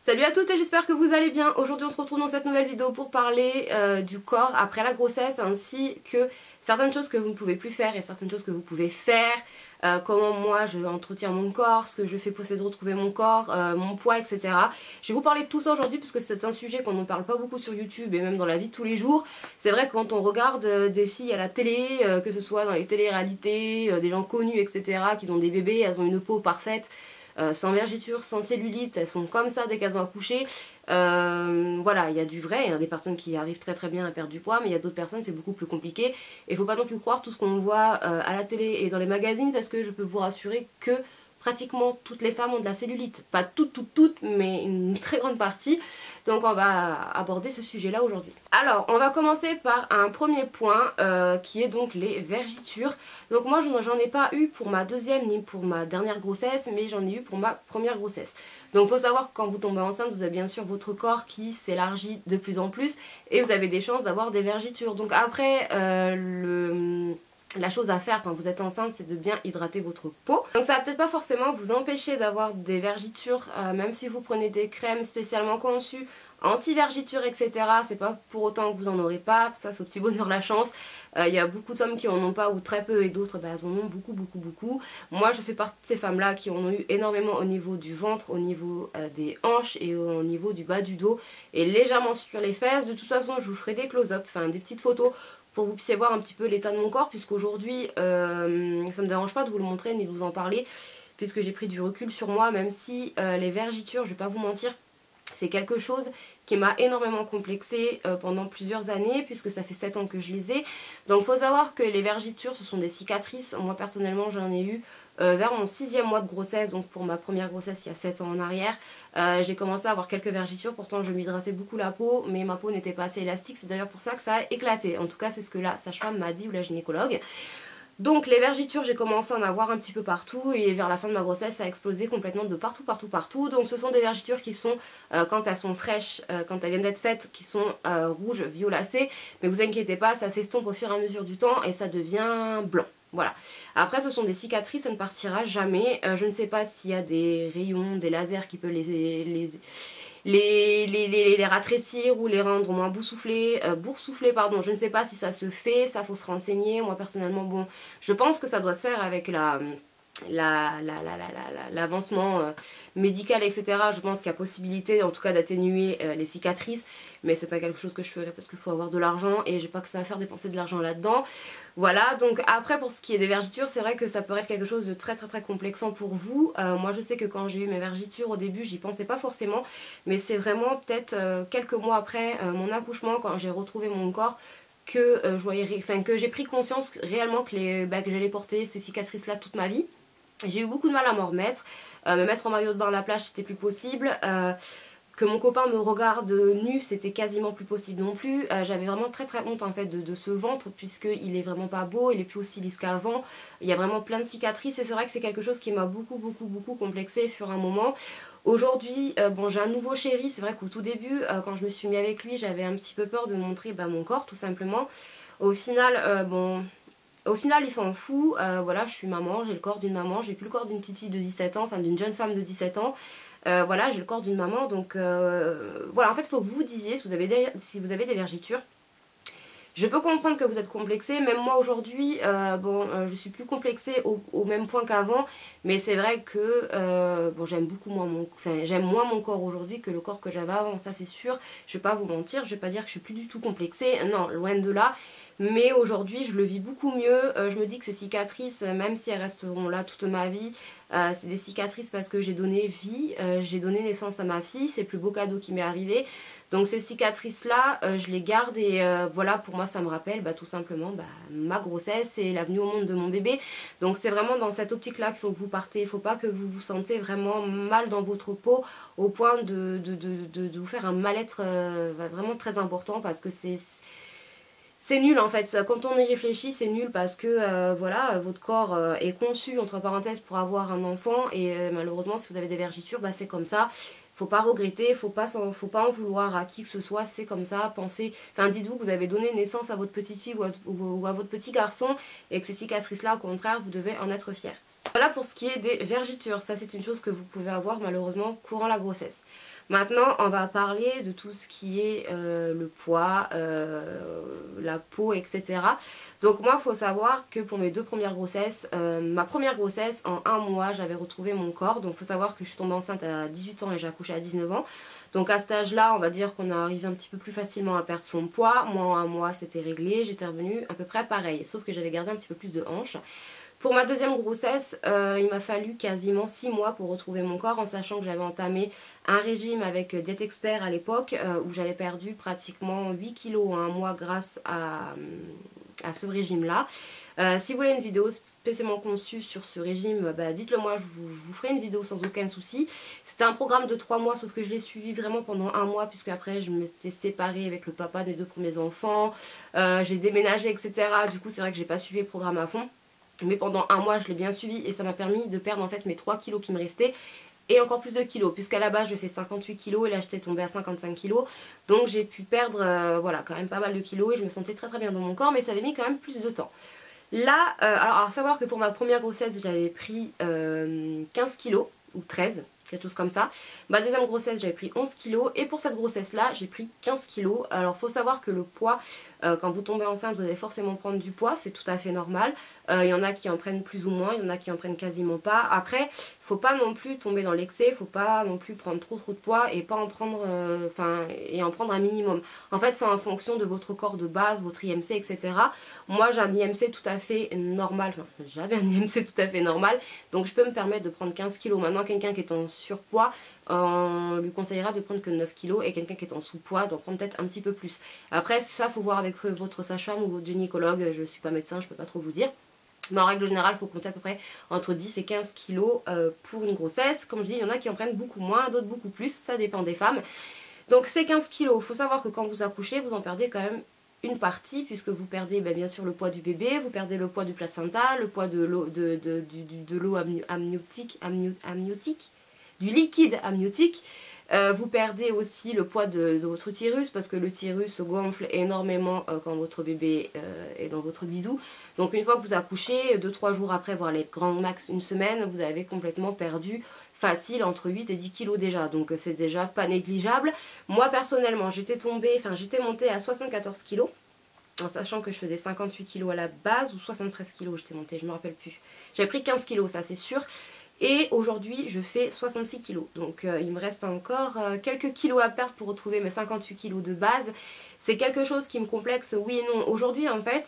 Salut à toutes et j'espère que vous allez bien. Aujourd'hui on se retrouve dans cette nouvelle vidéo pour parler du corps après la grossesse ainsi que certaines choses que vous ne pouvez plus faire et certaines choses que vous pouvez faire. Comment moi je entretiens mon corps, ce que je fais pour essayer de retrouver mon corps, mon poids, etc. Je vais vous parler de tout ça aujourd'hui puisque c'est un sujet qu'on ne parle pas beaucoup sur YouTube et même dans la vie de tous les jours. C'est vrai que quand on regarde des filles à la télé, que ce soit dans les télé-réalités, des gens connus, etc., qui ont des bébés, elles ont une peau parfaite. Sans vergiture, sans cellulite, elles sont comme ça dès qu'elles ont accouché. Voilà, il y a du vrai, il y a des personnes qui arrivent très très bien à perdre du poids, mais il y a d'autres personnes c'est beaucoup plus compliqué. Et il faut pas non plus croire tout ce qu'on voit à la télé et dans les magazines parce que je peux vous rassurer que pratiquement toutes les femmes ont de la cellulite. Pas toutes, mais une très grande partie. Donc on va aborder ce sujet-là aujourd'hui. Alors, on va commencer par un premier point qui est donc les vergitures. Donc moi, j'en ai pas eu pour ma deuxième ni pour ma dernière grossesse, mais j'en ai eu pour ma première grossesse. Donc il faut savoir que quand vous tombez enceinte, vous avez bien sûr votre corps qui s'élargit de plus en plus et vous avez des chances d'avoir des vergitures. Donc après, la chose à faire quand vous êtes enceinte, c'est de bien hydrater votre peau. Donc ça va peut-être pas forcément vous empêcher d'avoir des vergitures, même si vous prenez des crèmes spécialement conçues, anti-vergitures, etc. C'est pas pour autant que vous en aurez pas, ça c'est au petit bonheur la chance. Il y a beaucoup de femmes qui en ont pas ou très peu et d'autres elles en ont beaucoup. Moi je fais partie de ces femmes là qui en ont eu énormément au niveau du ventre, au niveau des hanches et au niveau du bas du dos et légèrement sur les fesses. De toute façon je vous ferai des close-up, enfin des petites photos pour que vous puissiez voir un petit peu l'état de mon corps puisqu'aujourd'hui ça me dérange pas de vous le montrer ni de vous en parler puisque j'ai pris du recul sur moi, même si les vergitures, je vais pas vous mentir, c'est quelque chose qui m'a énormément complexée pendant plusieurs années puisque ça fait 7 ans que je les ai. Donc il faut savoir que les vergitures ce sont des cicatrices. Moi personnellement j'en ai eu vers mon 6e mois de grossesse, donc pour ma première grossesse il y a 7 ans en arrière. J'ai commencé à avoir quelques vergitures, pourtant je m'hydratais beaucoup la peau mais ma peau n'était pas assez élastique, c'est d'ailleurs pour ça que ça a éclaté. En tout cas c'est ce que la sage-femme m'a dit ou la gynécologue. Donc les vergitures j'ai commencé à en avoir un petit peu partout et vers la fin de ma grossesse ça a explosé complètement de partout. Donc ce sont des vergitures qui sont quand elles sont fraîches, quand elles viennent d'être faites, qui sont rouges, violacées. Mais vous inquiétez pas, ça s'estompe au fur et à mesure du temps et ça devient blanc. Voilà. Après ce sont des cicatrices, ça ne partira jamais. Je ne sais pas s'il y a des rayons, des lasers qui peuvent les ratrécir ou les rendre moins boursouflés, pardon. Je ne sais pas si ça se fait, ça faut se renseigner. Moi personnellement, bon, je pense que ça doit se faire avec l'avancement médical, etc. Je pense qu'il y a possibilité en tout cas d'atténuer les cicatrices, mais c'est pas quelque chose que je ferais parce qu'il faut avoir de l'argent et j'ai pas que ça à faire dépenser de l'argent là-dedans. Voilà, donc après pour ce qui est des vergitures, c'est vrai que ça peut être quelque chose de très complexant pour vous. Moi je sais que quand j'ai eu mes vergitures au début j'y pensais pas forcément, mais c'est vraiment peut-être quelques mois après mon accouchement, quand j'ai retrouvé mon corps, que que j'ai pris conscience réellement que j'allais porter ces cicatrices là toute ma vie. J'ai eu beaucoup de mal à m'en remettre, me mettre en maillot de bain à la plage c'était plus possible, que mon copain me regarde nu c'était quasiment plus possible non plus. J'avais vraiment très honte en fait de ce ventre puisqu'il est vraiment pas beau, il est plus aussi lisse qu'avant, il y a vraiment plein de cicatrices et c'est vrai que c'est quelque chose qui m'a beaucoup complexée sur un moment. Aujourd'hui, bon, j'ai un nouveau chéri, c'est vrai qu'au tout début quand je me suis mis avec lui j'avais un petit peu peur de montrer mon corps tout simplement. Au final, il s'en fout, voilà, je suis maman, j'ai le corps d'une maman, j'ai plus le corps d'une petite fille de 17 ans, enfin d'une jeune femme de 17 ans. Voilà, j'ai le corps d'une maman, donc voilà, en fait il faut que vous vous disiez si vous avez des vergitures. Je peux comprendre que vous êtes complexé, même moi aujourd'hui, je suis plus complexée au même point qu'avant, mais c'est vrai que j'aime moins mon corps aujourd'hui que le corps que j'avais avant, ça c'est sûr. Je vais pas vous mentir, je vais pas dire que je suis plus du tout complexée, non, loin de là. Mais aujourd'hui je le vis beaucoup mieux, je me dis que ces cicatrices, même si elles resteront là toute ma vie, c'est des cicatrices parce que j'ai donné vie, j'ai donné naissance à ma fille, c'est le plus beau cadeau qui m'est arrivé. Donc ces cicatrices là, je les garde et voilà, pour moi ça me rappelle tout simplement ma grossesse et la venue au monde de mon bébé. Donc c'est vraiment dans cette optique là qu'il faut que vous partez, il ne faut pas que vous vous sentez vraiment mal dans votre peau au point de vous faire un mal-être vraiment très important parce que c'est nul en fait, quand on y réfléchit c'est nul parce que voilà, votre corps est conçu entre parenthèses pour avoir un enfant et malheureusement si vous avez des vergitures c'est comme ça. Faut pas regretter, faut pas en vouloir à qui que ce soit, c'est comme ça, pensez, dites-vous que vous avez donné naissance à votre petite fille ou à votre petit garçon et que ces cicatrices là au contraire vous devez en être fiers. Voilà pour ce qui est des vergitures, ça c'est une chose que vous pouvez avoir malheureusement courant la grossesse. Maintenant on va parler de tout ce qui est le poids, la peau, etc. Donc moi il faut savoir que pour mes 2 premières grossesses, ma première grossesse en 1 mois j'avais retrouvé mon corps. Donc il faut savoir que je suis tombée enceinte à 18 ans et j'ai accouché à 19 ans. Donc à cet âge là on va dire qu'on est arrivé un petit peu plus facilement à perdre son poids. Moi en 1 mois c'était réglé, j'étais revenue à peu près pareil, sauf que j'avais gardé un petit peu plus de hanches. Pour ma deuxième grossesse, il m'a fallu quasiment 6 mois pour retrouver mon corps, en sachant que j'avais entamé un régime avec Diète Expert à l'époque, où j'avais perdu pratiquement 8 kilos en 1 mois grâce à ce régime-là. Si vous voulez une vidéo spécialement conçue sur ce régime, dites-le moi, je vous ferai une vidéo sans aucun souci. C'était un programme de 3 mois, sauf que je l'ai suivi vraiment pendant 1 mois, puisque après je me suis séparée avec le papa de mes 2 premiers enfants, j'ai déménagé, etc. Du coup c'est vrai que j'ai pas suivi le programme à fond. Mais pendant 1 mois je l'ai bien suivi et ça m'a permis de perdre en fait mes 3 kilos qui me restaient et encore plus de kilos, puisqu'à la base je fais 58 kilos et là j'étais tombée à 55 kilos. Donc j'ai pu perdre voilà, quand même pas mal de kilos et je me sentais très très bien dans mon corps, mais ça avait mis quand même plus de temps. Là, alors à savoir que pour ma première grossesse j'avais pris 15 kilos ou 13, quelque chose comme ça. Ma deuxième grossesse j'avais pris 11 kilos et pour cette grossesse là j'ai pris 15 kilos. Alors faut savoir que le poids, quand vous tombez enceinte vous allez forcément prendre du poids, c'est tout à fait normal. Il y en a qui en prennent plus ou moins, il y en a qui en prennent quasiment pas. Après faut pas non plus tomber dans l'excès, faut pas non plus prendre trop de poids et pas en prendre, et en prendre un minimum. En fait c'est en fonction de votre corps de base, votre IMC, etc. Moi j'ai un IMC tout à fait normal, enfin j'avais un IMC tout à fait normal, donc je peux me permettre de prendre 15 kilos. Maintenant quelqu'un qui est en surpoids, on lui conseillera de prendre que 9 kilos et quelqu'un qui est en sous-poids d'en prendre peut-être un petit peu plus. Après ça faut voir avec votre sage-femme ou votre gynécologue, je suis pas médecin, je peux pas trop vous dire. Mais en règle générale, il faut compter à peu près entre 10 et 15 kilos pour une grossesse. Comme je dis, il y en a qui en prennent beaucoup moins, d'autres beaucoup plus, ça dépend des femmes. Donc ces 15 kilos, il faut savoir que quand vous accouchez, vous en perdez quand même une partie, puisque vous perdez bien sûr le poids du bébé, vous perdez le poids du placenta, le poids de l'eau amniotique, du liquide amniotique. Vous perdez aussi le poids de votre utérus, parce que l'utérus gonfle énormément quand votre bébé est dans votre bidou. Donc une fois que vous accouchez, 2-3 jours après, voire les grands max une semaine, vous avez complètement perdu facile entre 8 et 10 kilos déjà. Donc c'est déjà pas négligeable. Moi personnellement j'étais montée à 74 kilos. En sachant que je faisais 58 kilos à la base ou 73 kilos j'étais montée, je me rappelle plus. J'avais pris 15 kilos, ça c'est sûr. Et aujourd'hui je fais 66 kilos, donc il me reste encore quelques kilos à perdre pour retrouver mes 58 kilos de base. C'est quelque chose qui me complexe, oui et non. Aujourd'hui en fait,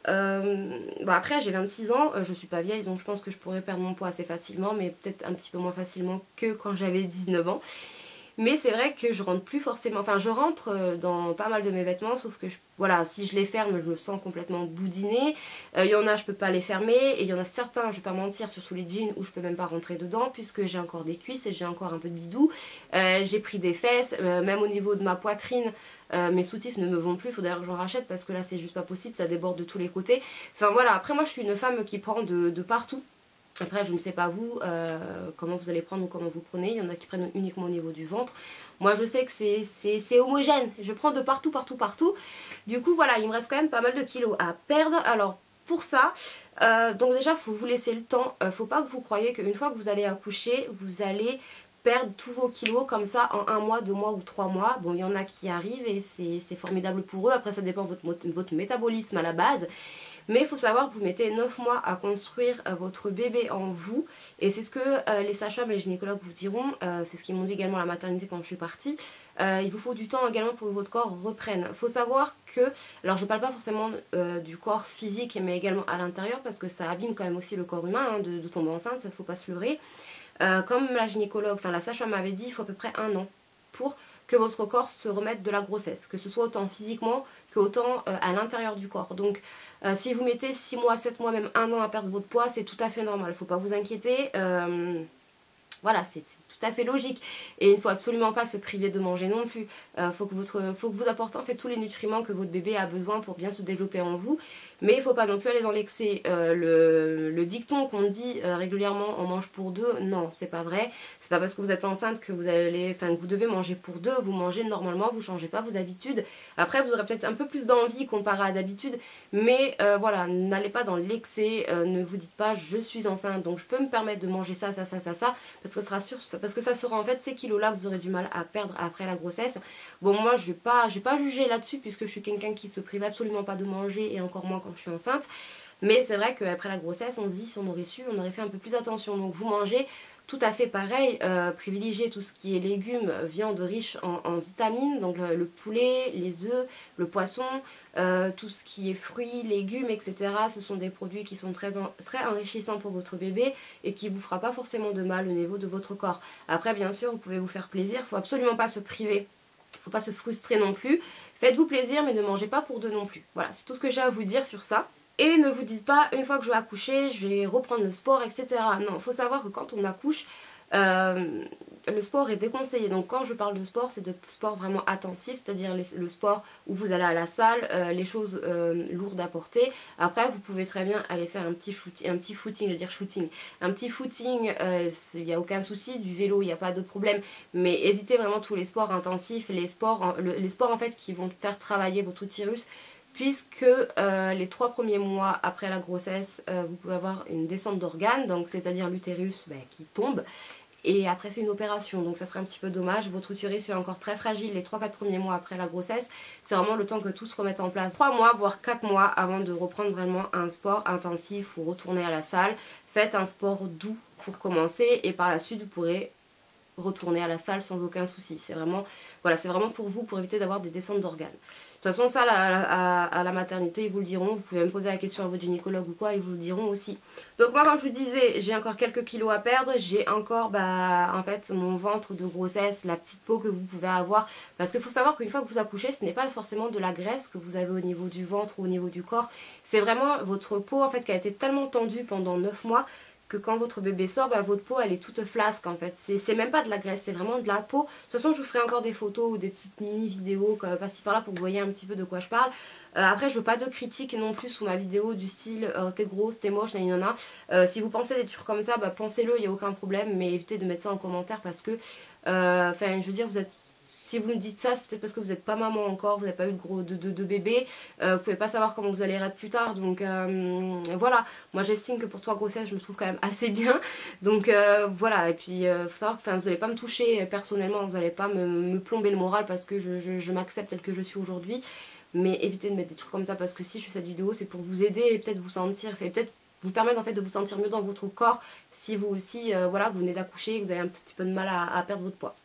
après j'ai 26 ans, je suis pas vieille donc je pense que je pourrais perdre mon poids assez facilement, mais peut-être un petit peu moins facilement que quand j'avais 19 ans. Mais c'est vrai que je rentre plus forcément, enfin je rentre dans pas mal de mes vêtements, sauf que voilà, si je les ferme je me sens complètement boudinée. Il y en a je peux pas les fermer et il y en a certains, je vais pas mentir, surtout les jeans où je peux même pas rentrer dedans puisque j'ai encore des cuisses et j'ai encore un peu de bidou. J'ai pris des fesses, même au niveau de ma poitrine. Mes soutifs ne me vont plus, il faut d'ailleurs que j'en rachète parce que là c'est juste pas possible, ça déborde de tous les côtés. Enfin voilà, après moi je suis une femme qui prend de partout. Après je ne sais pas vous, comment vous allez prendre ou comment vous prenez, il y en a qui prennent uniquement au niveau du ventre. Moi je sais que c'est homogène, je prends de partout, partout, partout. Du coup voilà, il me reste quand même pas mal de kilos à perdre. Alors pour ça, donc déjà il faut vous laisser le temps, faut pas que vous croyez qu'une fois que vous allez accoucher, vous allez perdre tous vos kilos comme ça en 1 mois, 2 mois ou 3 mois. Bon il y en a qui arrivent et c'est formidable pour eux, après ça dépend de votre métabolisme à la base. Mais il faut savoir que vous mettez 9 mois à construire votre bébé en vous. Et c'est ce que les sages-femmes et les gynécologues vous diront. C'est ce qu'ils m'ont dit également à la maternité quand je suis partie. Il vous faut du temps également pour que votre corps reprenne. Il faut savoir que, alors je ne parle pas forcément du corps physique, mais également à l'intérieur, parce que ça abîme quand même aussi le corps humain, hein, de tomber enceinte, ça ne faut pas se leurrer. Comme la gynécologue, enfin la sage-femme m'avait dit, il faut à peu près 1 an pour que votre corps se remette de la grossesse. Que ce soit autant physiquement que autant à l'intérieur du corps. Donc si vous mettez 6 mois, 7 mois, même 1 an à perdre votre poids, c'est tout à fait normal, il ne faut pas vous inquiéter. Voilà, c'est tout à fait logique. Et il ne faut absolument pas se priver de manger non plus. Faut que vous apportez en fait tous les nutriments que votre bébé a besoin pour bien se développer en vous. Mais il ne faut pas non plus aller dans l'excès. Le dicton qu'on dit régulièrement on mange pour deux, non, c'est pas vrai. C'est pas parce que vous êtes enceinte que vous devez manger pour deux. Vous mangez normalement, vous changez pas vos habitudes. Après vous aurez peut-être un peu plus d'envie comparé à d'habitude, mais voilà, n'allez pas dans l'excès. Ne vous dites pas je suis enceinte donc je peux me permettre de manger ça, parce que ça sera en fait ces kilos là que vous aurez du mal à perdre après la grossesse. Bon, moi je vais pas juger là-dessus puisque je suis quelqu'un qui se prive absolument pas de manger et encore moins quand je suis enceinte. Mais c'est vrai qu'après la grossesse, on se dit si on aurait su, on aurait fait un peu plus attention. Donc vous mangez tout à fait pareil, privilégiez tout ce qui est légumes, viande riche en vitamines, donc le poulet, les œufs, le poisson, tout ce qui est fruits, légumes, etc. Ce sont des produits qui sont très enrichissants pour votre bébé et qui ne vous fera pas forcément de mal au niveau de votre corps. Après bien sûr vous pouvez vous faire plaisir, il ne faut absolument pas se priver. Il ne faut pas se frustrer non plus. Faites-vous plaisir mais ne mangez pas pour deux non plus. Voilà, c'est tout ce que j'ai à vous dire sur ça. Et ne vous dites pas une fois que je vais accoucher, je vais reprendre le sport, etc. Non, il faut savoir que quand on accouche, le sport est déconseillé. Donc quand je parle de sport, c'est de sport vraiment intensif, c'est-à-dire le sport où vous allez à la salle, les choses lourdes à porter. Après, vous pouvez très bien aller faire un petit footing, un petit footing, il n'y a aucun souci, du vélo, il n'y a pas de problème. Mais évitez vraiment tous les sports intensifs, les sports en fait qui vont faire travailler votre utérus. Puisque les 3 premiers mois après la grossesse, vous pouvez avoir une descente d'organes, donc c'est-à-dire l'utérus qui tombe, et après c'est une opération, donc ça serait un petit peu dommage. Votre utérus est encore très fragile les 3-4 premiers mois après la grossesse, c'est vraiment le temps que tout se remette en place. 3 mois voire 4 mois avant de reprendre vraiment un sport intensif ou retourner à la salle. Faites un sport doux pour commencer et par la suite vous pourrez retourner à la salle sans aucun souci. C'est vraiment, voilà, c'est vraiment pour vous, pour éviter d'avoir des descentes d'organes. De toute façon ça à la maternité ils vous le diront, vous pouvez même poser la question à votre gynécologue ou quoi, ils vous le diront aussi. Donc moi comme je vous disais, j'ai encore quelques kilos à perdre, j'ai encore en fait mon ventre de grossesse, la petite peau que vous pouvez avoir, parce qu'il faut savoir qu'une fois que vous accouchez, ce n'est pas forcément de la graisse que vous avez au niveau du ventre ou au niveau du corps, c'est vraiment votre peau en fait qui a été tellement tendue pendant 9 mois que quand votre bébé sort, votre peau elle est toute flasque en fait. C'est même pas de la graisse, c'est vraiment de la peau. De toute façon je vous ferai encore des photos ou des petites mini vidéos par-ci par-là pour que vous voyez un petit peu de quoi je parle. Après je veux pas de critiques non plus sous ma vidéo du style t'es grosse, t'es moche, nanana. Si vous pensez des trucs comme ça, pensez-le, il n'y a aucun problème, mais évitez de mettre ça en commentaire parce que, enfin je veux dire, si vous me dites ça, c'est peut-être parce que vous n'êtes pas maman encore, vous n'avez pas eu de bébé, vous pouvez pas savoir comment vous allez être plus tard, donc voilà. Moi j'estime que pour 3 grossesses, je me trouve quand même assez bien, donc voilà. Et puis faut savoir que vous n'allez pas me toucher personnellement, vous n'allez pas me plomber le moral parce que je m'accepte telle que je suis aujourd'hui, mais évitez de mettre des trucs comme ça parce que si je fais cette vidéo, c'est pour vous aider et peut-être vous sentir, peut-être vous permettre en fait de vous sentir mieux dans votre corps si vous aussi, voilà, vous venez d'accoucher et que vous avez un petit peu de mal à perdre votre poids.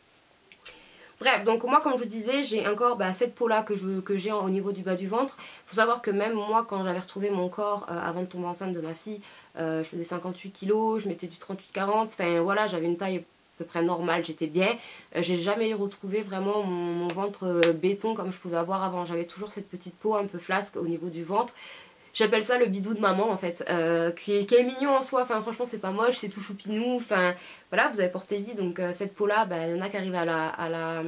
Bref, donc moi comme je vous disais, j'ai encore cette peau là que j'ai au niveau du bas du ventre. Il faut savoir que même moi quand j'avais retrouvé mon corps avant de tomber enceinte de ma fille, je faisais 58 kg, je mettais du 38-40, enfin voilà, j'avais une taille à peu près normale, j'étais bien. J'ai jamais retrouvé vraiment mon ventre béton comme je pouvais avoir avant. J'avais toujours cette petite peau un peu flasque au niveau du ventre. J'appelle ça le bidou de maman en fait, qui est mignon en soi, enfin franchement c'est pas moche, c'est tout choupinou, enfin voilà, vous avez porté vie, donc cette peau là, il y en a qui arrivent à la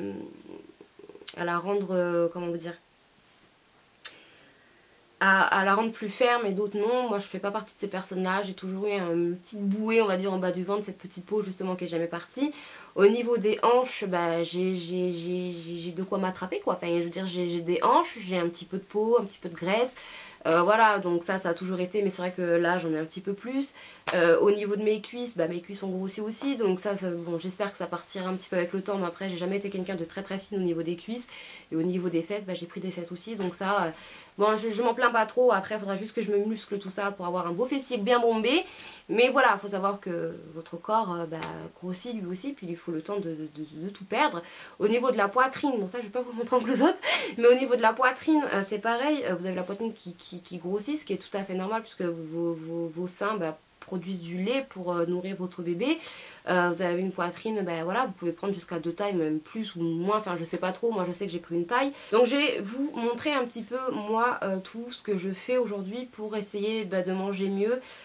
rendre, comment vous dire, à la rendre plus ferme et d'autres non. Moi je fais pas partie de ces personnes-là, j'ai toujours eu une petite bouée on va dire en bas du ventre, cette petite peau justement qui est jamais partie. Au niveau des hanches, j'ai de quoi m'attraper quoi, enfin je veux dire j'ai des hanches, j'ai un petit peu de peau, un petit peu de graisse. Voilà, donc ça a toujours été, mais c'est vrai que là j'en ai un petit peu plus. Au niveau de mes cuisses, mes cuisses ont grossi aussi, donc bon, j'espère que ça partira un petit peu avec le temps, mais après j'ai jamais été quelqu'un de très très fine au niveau des cuisses. Et au niveau des fesses, j'ai pris des fesses aussi, donc ça, bon je m'en plains pas trop, après il faudra juste que je me muscle tout ça pour avoir un beau fessier bien bombé. Mais voilà, il faut savoir que votre corps grossit lui aussi, puis il lui faut le temps de tout perdre. Au niveau de la poitrine, bon ça je vais pas vous montrer en close-up, mais au niveau de la poitrine, c'est pareil, vous avez la poitrine qui grossit, ce qui est tout à fait normal puisque vos seins produisent du lait pour nourrir votre bébé. Vous avez une poitrine, voilà, vous pouvez prendre jusqu'à 2 tailles, même plus ou moins, enfin je sais pas trop, moi je sais que j'ai pris une taille. Donc je vais vous montrer un petit peu moi tout ce que je fais aujourd'hui pour essayer de manger mieux.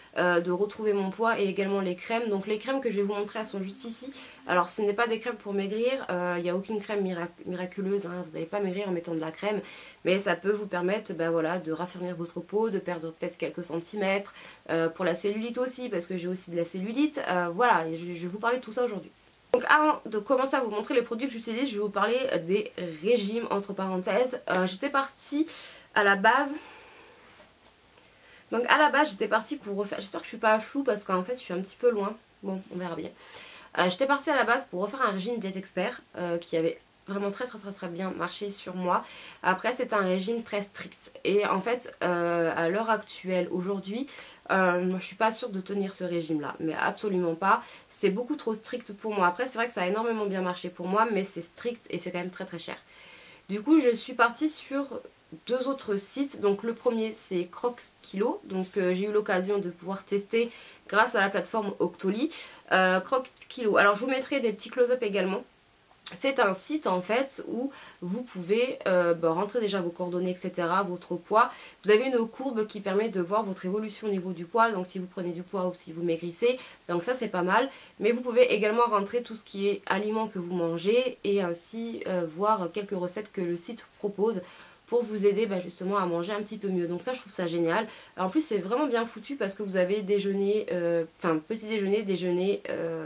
de retrouver mon poids et également les crèmes. Donc les crèmes que je vais vous montrer, elles sont juste ici. Alors ce n'est pas des crèmes pour maigrir, il n'y a aucune crème miraculeuse, hein, vous n'allez pas maigrir en mettant de la crème, mais ça peut vous permettre voilà, de raffermir votre peau, de perdre peut-être quelques centimètres, pour la cellulite aussi, parce que j'ai aussi de la cellulite, voilà, et je vais vous parler de tout ça aujourd'hui. Donc avant de commencer à vous montrer les produits que j'utilise, je vais vous parler des régimes entre parenthèses. J'étais partie à la base... Donc à la base j'étais partie pour refaire... J'espère que je suis pas floue parce qu'en fait je suis un petit peu loin. Bon, on verra bien. J'étais partie à la base pour refaire un régime Diète Expert qui avait vraiment très bien marché sur moi. Après c'est un régime très strict. Et en fait à l'heure actuelle, aujourd'hui, je suis pas sûre de tenir ce régime là. Mais absolument pas. C'est beaucoup trop strict pour moi. Après c'est vrai que ça a énormément bien marché pour moi, mais c'est strict et c'est quand même très cher. Du coup je suis partie sur deux autres sites. Donc le premier c'est Croque Kilo, donc j'ai eu l'occasion de pouvoir tester grâce à la plateforme Octoly. Croque Kilo, alors je vous mettrai des petits close-up également. C'est un site en fait où vous pouvez rentrer déjà vos coordonnées, etc., votre poids. Vous avez une courbe qui permet de voir votre évolution au niveau du poids, donc si vous prenez du poids ou si vous maigrissez, donc ça c'est pas mal. Mais vous pouvez également rentrer tout ce qui est aliments que vous mangez et ainsi voir quelques recettes que le site propose pour vous aider justement à manger un petit peu mieux. Donc ça je trouve ça génial. Alors, en plus c'est vraiment bien foutu parce que vous avez déjeuner, petit déjeuner, déjeuner,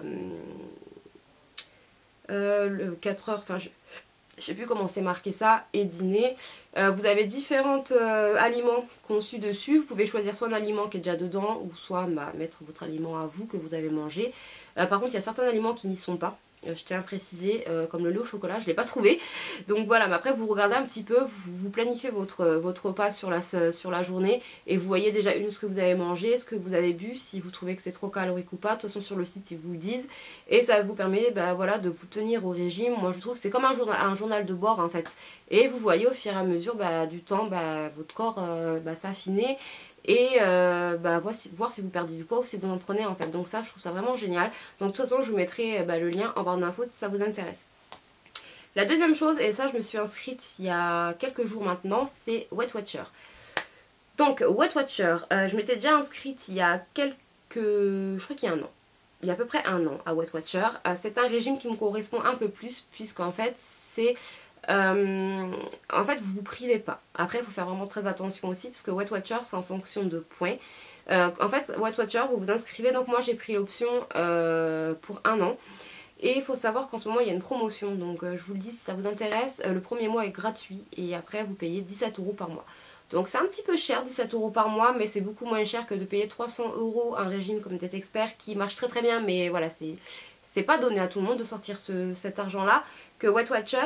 le 4 heures, enfin je sais plus comment c'est marqué ça, et dîner. Vous avez différents aliments conçus dessus. Vous pouvez choisir soit un aliment qui est déjà dedans ou soit mettre votre aliment à vous que vous avez mangé. Par contre il y a certains aliments qui n'y sont pas. Je tiens à préciser, comme le lait au chocolat, je ne l'ai pas trouvé. Donc voilà, mais après vous regardez un petit peu, vous planifiez votre repas sur la journée et vous voyez déjà ce que vous avez mangé, ce que vous avez bu, si vous trouvez que c'est trop calorique ou pas. De toute façon sur le site ils vous le disent et ça vous permet voilà, de vous tenir au régime. Moi je trouve que c'est comme un journal de bord en fait. Et vous voyez au fur et à mesure du temps votre corps s'affiner. Et voir si vous perdez du poids ou si vous en prenez en fait. Donc ça je trouve ça vraiment génial. Donc de toute façon je vous mettrai le lien en barre d'infos si ça vous intéresse. La deuxième chose, et ça je me suis inscrite il y a quelques jours maintenant, c'est Weight Watcher. Donc Weight Watcher, je m'étais déjà inscrite il y a je crois qu'il y a un an. Il y a à peu près un an à Weight Watcher. C'est un régime qui me correspond un peu plus puisqu'en fait c'est... en fait vous vous privez pas. Après il faut faire vraiment très attention aussi parce que Weight Watcher c'est en fonction de points. En fait Weight Watcher vous vous inscrivez, donc moi j'ai pris l'option pour un an. Et il faut savoir qu'en ce moment il y a une promotion, donc je vous le dis si ça vous intéresse, le premier mois est gratuit et après vous payez 17 € par mois. Donc c'est un petit peu cher, 17 € par mois, mais c'est beaucoup moins cher que de payer 300 € un régime comme Diète Expert qui marche très bien, mais voilà, c'est pas donné à tout le monde de sortir cet argent là. Que Weight Watcher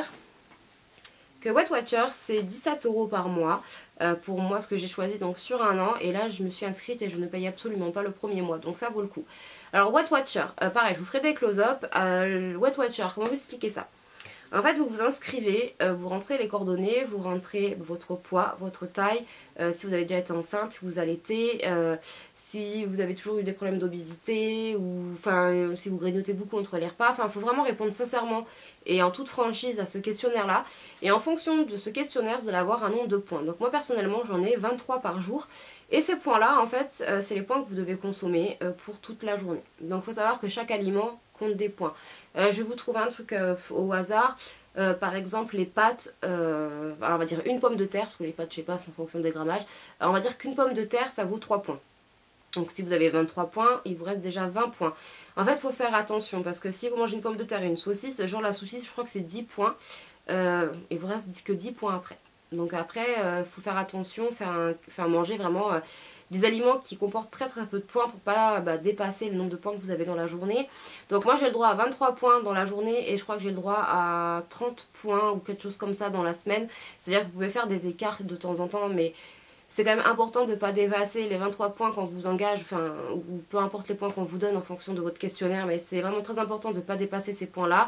c'est 17 € par mois pour moi ce que j'ai choisi donc sur un an, et là je me suis inscrite et je ne paye absolument pas le premier mois, donc ça vaut le coup. Alors Weight Watcher, pareil je vous ferai des close-up. Weight Watcher, comment vous expliquer ça? En fait vous vous inscrivez, vous rentrez les coordonnées, vous rentrez votre poids, votre taille, si vous avez déjà été enceinte, si vous allaitez, si vous avez toujours eu des problèmes d'obésité, ou si vous grignotez beaucoup entre les repas. Enfin il faut vraiment répondre sincèrement et en toute franchise à ce questionnaire là. Et en fonction de ce questionnaire vous allez avoir un nombre de points. Donc moi personnellement j'en ai 23 par jour. Et ces points là en fait c'est les points que vous devez consommer pour toute la journée. Donc il faut savoir que chaque aliment compte des points. Je vais vous trouver un truc au hasard. Par exemple les pâtes, alors on va dire une pomme de terre, parce que les pâtes je sais pas c'est en fonction des grammages. Alors on va dire qu'une pomme de terre ça vaut 3 points. Donc si vous avez 23 points, il vous reste déjà 20 points. En fait il faut faire attention parce que si vous mangez une pomme de terre et une saucisse, genre la saucisse je crois que c'est 10 points. Il vous reste que 10 points après. Donc après il faut faire attention, faire manger vraiment des aliments qui comportent très peu de points pour pas dépasser le nombre de points que vous avez dans la journée. Donc moi j'ai le droit à 23 points dans la journée et je crois que j'ai le droit à 30 points ou quelque chose comme ça dans la semaine. C'est-à-dire que vous pouvez faire des écarts de temps en temps, mais c'est quand même important de ne pas dépasser les 23 points qu'on vous engage, ou peu importe les points qu'on vous donne en fonction de votre questionnaire, mais c'est vraiment très important de ne pas dépasser ces points-là.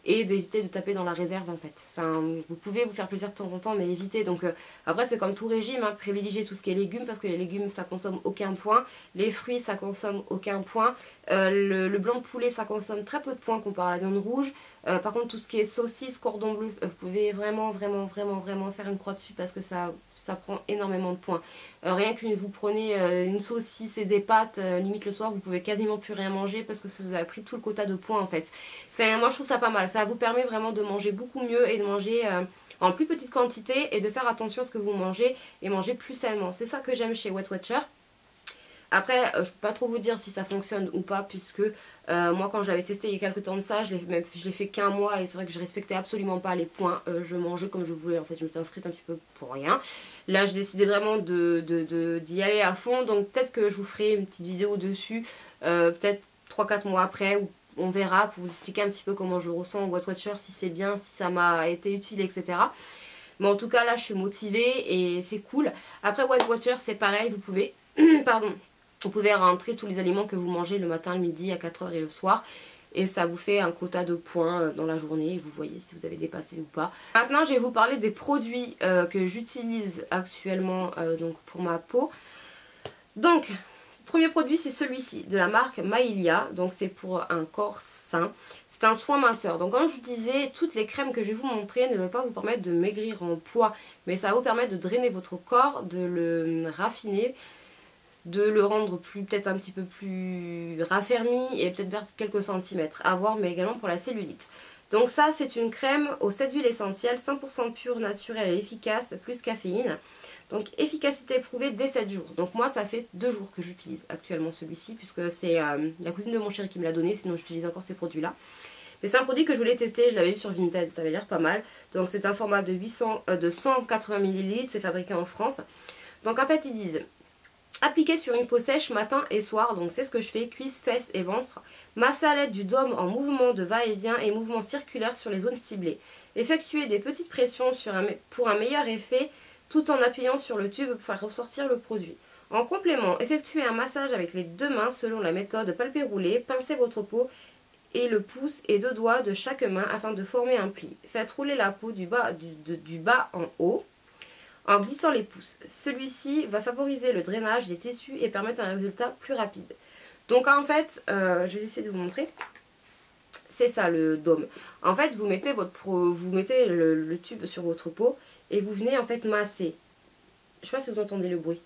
et d'éviter de taper dans la réserve en fait. Enfin, vous pouvez vous faire plaisir de temps en temps mais évitez. Donc après c'est comme tout régime, hein, privilégiez tout ce qui est légumes parce que les légumes ça consomme aucun point, les fruits ça consomme aucun point, le blanc de poulet ça consomme très peu de points comparé à la viande rouge. Par contre tout ce qui est saucisse, cordon bleu, vous pouvez vraiment faire une croix dessus parce que ça prend énormément de points. Rien que vous prenez une saucisse et des pâtes, limite le soir vous pouvez quasiment plus rien manger parce que ça vous a pris tout le quota de points en fait. Enfin, moi je trouve ça pas mal, ça vous permet vraiment de manger beaucoup mieux et de manger en plus petite quantité et de faire attention à ce que vous mangez et manger plus sainement. C'est ça que j'aime chez Weight Watcher. Après, je ne peux pas trop vous dire si ça fonctionne ou pas puisque moi quand je l'avais testé il y a quelques temps de ça, je l'ai fait qu'un mois et c'est vrai que je respectais absolument pas les points. Je mangeais comme je voulais, en fait je m'étais inscrite un petit peu pour rien. Là j'ai décidé vraiment d'y aller à fond, donc peut-être que je vous ferai une petite vidéo dessus, peut-être 3-4 mois après ou on verra pour vous expliquer un petit peu comment je ressens au Weight Watcher, si c'est bien, si ça m'a été utile, etc. Mais en tout cas là je suis motivée et c'est cool. Après Weight Watcher c'est pareil, vous pouvez pardon, vous pouvez rentrer tous les aliments que vous mangez le matin, le midi, à 4 h et le soir. Et ça vous fait un quota de points dans la journée. Vous voyez si vous avez dépassé ou pas. Maintenant, je vais vous parler des produits que j'utilise actuellement donc pour ma peau. Donc, premier produit, c'est celui-ci, de la marque Maïlia. Donc, c'est pour un corps sain. C'est un soin minceur. Donc, comme je vous disais, toutes les crèmes que je vais vous montrer ne vont pas vous permettre de maigrir en poids. Mais ça va vous permettre de drainer votre corps, de le raffiner, de le rendre peut-être un petit peu plus raffermi et peut-être perdre quelques centimètres à voir, mais également pour la cellulite. Donc ça c'est une crème aux 7 huiles essentielles 100% pure, naturelle et efficace, plus caféine. Donc efficacité éprouvée dès 7 jours. Donc moi ça fait 2 jours que j'utilise actuellement celui-ci puisque c'est la cousine de mon chéri qui me l'a donné, sinon j'utilise encore ces produits là. Mais c'est un produit que je voulais tester, je l'avais vu sur Vinted, ça avait l'air pas mal. Donc c'est un format de 180 ml, c'est fabriqué en France. Donc en fait ils disent: appliquer sur une peau sèche matin et soir, donc c'est ce que je fais, cuisses, fesses et ventre. Masser à l'aide du dôme en mouvement de va-et-vient et mouvement circulaire sur les zones ciblées. Effectuer des petites pressions pour un meilleur effet tout en appuyant sur le tube pour faire ressortir le produit. En complément, effectuez un massage avec les 2 mains selon la méthode palpé-roulé, pincez votre peau et le pouce et 2 doigts de chaque main afin de former un pli. Faites rouler la peau du bas en haut en glissant les pouces. Celui-ci va favoriser le drainage des tissus et permettre un résultat plus rapide. Donc en fait, je vais essayer de vous montrer. C'est ça le dôme. En fait, vous mettez le tube sur votre peau et vous venez en fait masser. Je sais pas si vous entendez le bruit.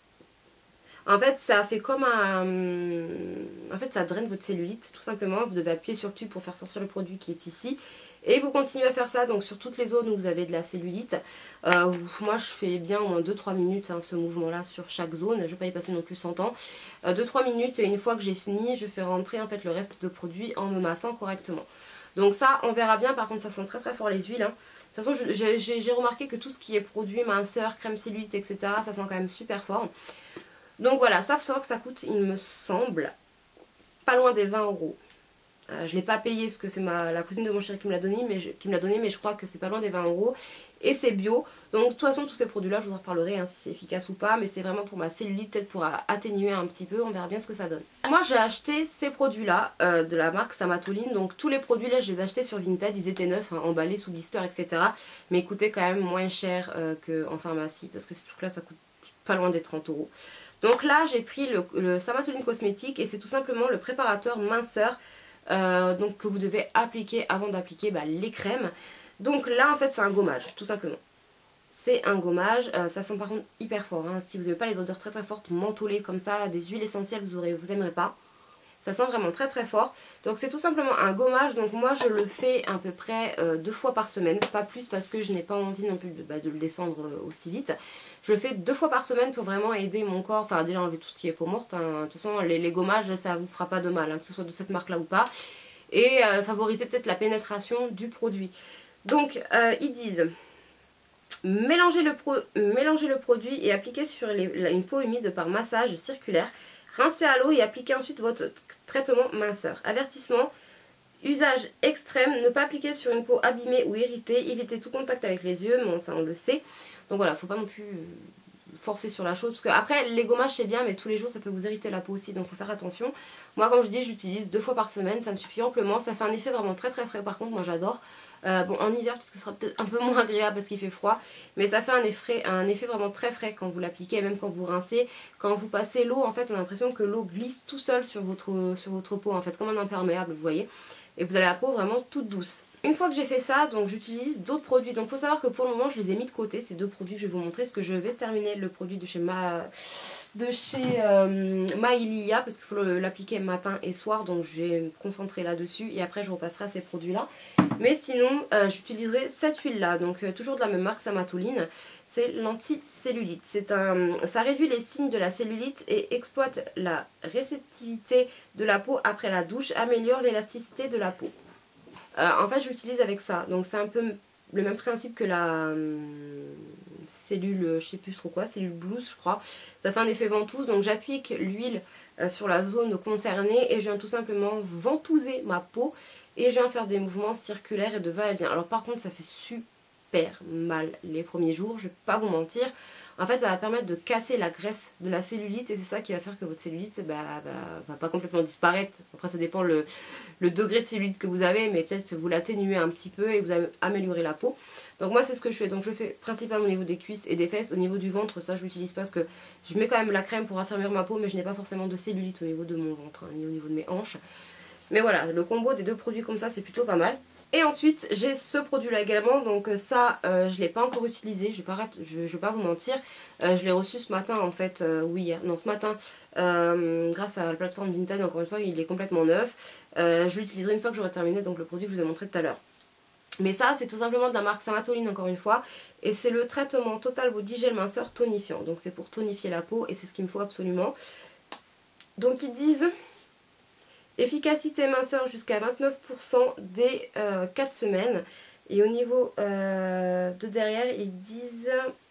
En fait, ça fait comme un... En fait, ça draine votre cellulite, tout simplement. Vous devez appuyer sur le tube pour faire sortir le produit qui est ici. Et vous continuez à faire ça donc sur toutes les zones où vous avez de la cellulite. Moi, je fais bien au moins 2-3 minutes hein, ce mouvement-là sur chaque zone. Je ne vais pas y passer non plus 100 ans. 2-3 minutes et une fois que j'ai fini, je fais rentrer en fait le reste de produit en me massant correctement. Donc ça, on verra bien. Par contre, ça sent très très fort les huiles. Hein. De toute façon, j'ai remarqué que tout ce qui est produit, minceur, crème cellulite, etc., ça sent quand même super fort. Donc voilà, ça, il faut savoir que ça coûte, il me semble, pas loin des 20 €. Je ne l'ai pas payé parce que c'est la cousine de mon chéri qui me l'a donné, mais je crois que c'est pas loin des 20 €. Et c'est bio. Donc de toute façon, tous ces produits-là, je vous en reparlerai hein, si c'est efficace ou pas. Mais c'est vraiment pour ma cellulite, peut-être pour atténuer un petit peu. On verra bien ce que ça donne. Moi, j'ai acheté ces produits-là de la marque Samatoline. Donc tous les produits là, je les ai achetés sur Vinted. Ils étaient neufs, hein, emballés sous blister, etc. Mais ils coûtaient quand même moins cher qu'en pharmacie. Parce que ces trucs-là, ça coûte pas loin des 30 €. Donc là, j'ai pris le Samatoline Cosmétique. Et c'est tout simplement le préparateur minceur. Donc que vous devez appliquer avant d'appliquer les crèmes. Donc là en fait c'est un gommage tout simplement. C'est un gommage, ça sent par contre hyper fort hein. Si vous n'aimez pas les odeurs très très fortes, mentholées comme ça, des huiles essentielles, vous aimerez pas. Ça sent vraiment très très fort. Donc c'est tout simplement un gommage. Donc moi je le fais à peu près 2 fois par semaine. Pas plus parce que je n'ai pas envie non plus de le descendre aussi vite. Je le fais 2 fois par semaine pour vraiment aider mon corps. Enfin déjà enlever tout ce qui est peau morte. Hein. De toute façon les gommages ça vous fera pas de mal. Hein, que ce soit de cette marque là ou pas. Et favoriser peut-être la pénétration du produit. Donc ils disent... Mélangez le produit et appliquez sur une peau humide par massage circulaire. Rincez à l'eau et appliquez ensuite votre traitement minceur. Avertissement, usage extrême, ne pas appliquer sur une peau abîmée ou irritée, évitez tout contact avec les yeux, bon ça on le sait. Donc voilà, faut pas non plus forcer sur la chose. Parce que après les gommages c'est bien, mais tous les jours ça peut vous irriter la peau aussi, donc faut faire attention. Moi comme je dis, j'utilise 2 fois par semaine, ça me suffit amplement. Ça fait un effet vraiment très très frais par contre, moi j'adore. Bon en hiver peut-être que ce sera peut-être un peu moins agréable parce qu'il fait froid, mais ça fait un effet vraiment très frais quand vous l'appliquez, même quand vous rincez. Quand vous passez l'eau, en fait on a l'impression que l'eau glisse tout seul sur votre peau en fait, comme un imperméable, vous voyez. Et vous avez la peau vraiment toute douce. Une fois que j'ai fait ça, donc j'utilise d'autres produits. Donc il faut savoir que pour le moment je les ai mis de côté, ces 2 produits que je vais vous montrer, parce que je vais terminer le produit de chez Maïlia, parce qu'il faut l'appliquer matin et soir, donc je vais me concentrer là-dessus et après je repasserai à ces produits-là. Mais sinon j'utiliserai cette huile-là, donc toujours de la même marque, Samatoline. C'est l'anti-cellulite. Ça réduit les signes de la cellulite et exploite la réceptivité de la peau après la douche, améliore l'élasticité de la peau. En fait j'utilise avec ça, donc c'est un peu le même principe que la cellule, je sais plus trop quoi, cellule blues je crois. Ça fait un effet ventouse, donc j'applique l'huile sur la zone concernée et je viens tout simplement ventouser ma peau et je viens faire des mouvements circulaires et de va-et-vient. Alors par contre ça fait super mal les premiers jours, je vais pas vous mentir. En fait ça va permettre de casser la graisse de la cellulite et c'est ça qui va faire que votre cellulite va pas complètement disparaître. Après ça dépend le degré de cellulite que vous avez, mais peut-être vous l'atténuez un petit peu et vous améliorez la peau. Donc moi c'est ce que je fais, donc je fais principalement au niveau des cuisses et des fesses. Au niveau du ventre ça je l'utilise pas parce que je mets quand même la crème pour affermir ma peau, mais je n'ai pas forcément de cellulite au niveau de mon ventre, hein, ni au niveau de mes hanches. Mais voilà, le combo des 2 produits comme ça c'est plutôt pas mal. Et ensuite j'ai ce produit là également, donc ça je ne l'ai pas encore utilisé, je vais pas vous mentir. Je l'ai reçu ce matin en fait, oui hier, non ce matin, grâce à la plateforme Vinted, encore une fois il est complètement neuf. Je l'utiliserai une fois que j'aurai terminé donc le produit que je vous ai montré tout à l'heure. Mais ça c'est tout simplement de la marque Samatoline encore une fois, et c'est le traitement Total Body Gel Minceur Tonifiant, donc c'est pour tonifier la peau et c'est ce qu'il me faut absolument. Donc ils disent efficacité minceur jusqu'à 29% dès 4 semaines. Et au niveau de derrière, ils disent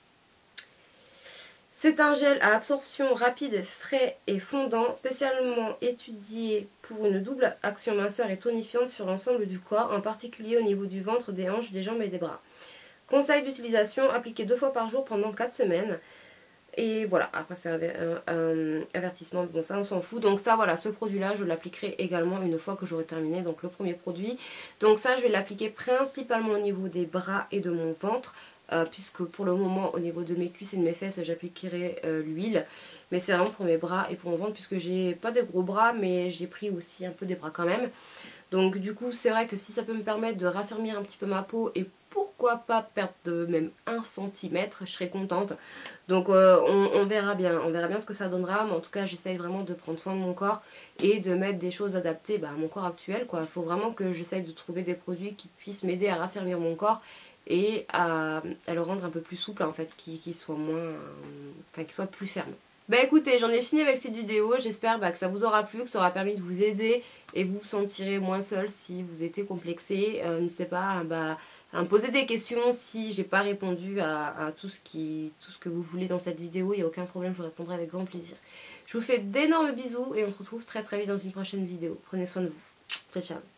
c'est un gel à absorption rapide, frais et fondant, spécialement étudié pour une double action minceur et tonifiante sur l'ensemble du corps, en particulier au niveau du ventre, des hanches, des jambes et des bras. Conseil d'utilisation, appliqué 2 fois par jour pendant 4 semaines. Et voilà, après c'est un avertissement, bon ça on s'en fout. Donc ça voilà, ce produit là je l'appliquerai également une fois que j'aurai terminé donc le premier produit. Donc ça je vais l'appliquer principalement au niveau des bras et de mon ventre. Puisque pour le moment au niveau de mes cuisses et de mes fesses j'appliquerai l'huile. Mais c'est vraiment pour mes bras et pour mon ventre puisque j'ai pas de gros bras mais j'ai pris aussi un peu des bras quand même. Donc du coup c'est vrai que si ça peut me permettre de raffermir un petit peu ma peau et pourquoi pas perdre même 1 cm, je serais contente. Donc on verra bien ce que ça donnera, mais en tout cas j'essaye vraiment de prendre soin de mon corps et de mettre des choses adaptées à mon corps actuel quoi. Il faut vraiment que j'essaye de trouver des produits qui puissent m'aider à raffermir mon corps et à le rendre un peu plus souple en fait, qui soit moins, qui soit plus ferme. Bah écoutez, j'en ai fini avec cette vidéo, j'espère que ça vous aura plu, que ça aura permis de vous aider et vous vous sentirez moins seul si vous étiez complexé. N'hésitez pas à me poser des questions si j'ai pas répondu à tout ce que vous voulez dans cette vidéo, il n'y a aucun problème, je vous répondrai avec grand plaisir. Je vous fais d'énormes bisous et on se retrouve très très vite dans une prochaine vidéo. Prenez soin de vous. Ciao ciao.